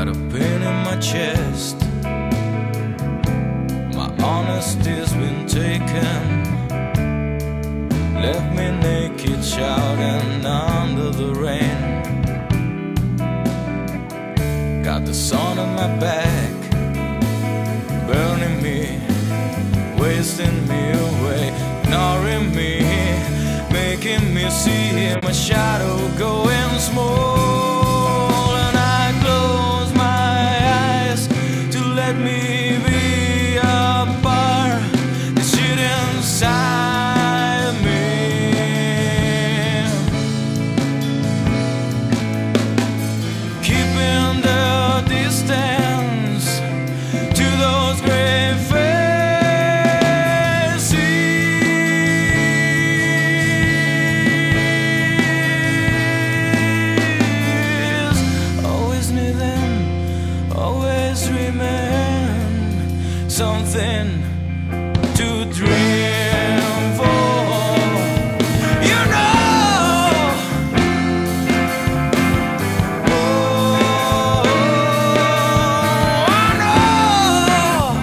got a pain in my chest. My honesty's been taken, left me naked, shouting under the rain. Got the sun on my back, burning me, wasting me away, ignoring me, making me see my shadow going small. And I close my eyes to let me be a part of shit inside me. Keeping the distance to those great something to dream for, you know. Oh, I know.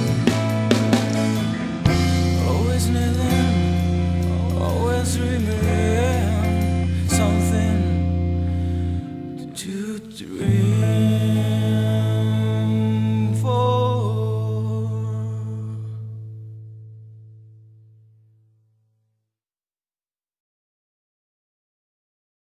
Always dreaming.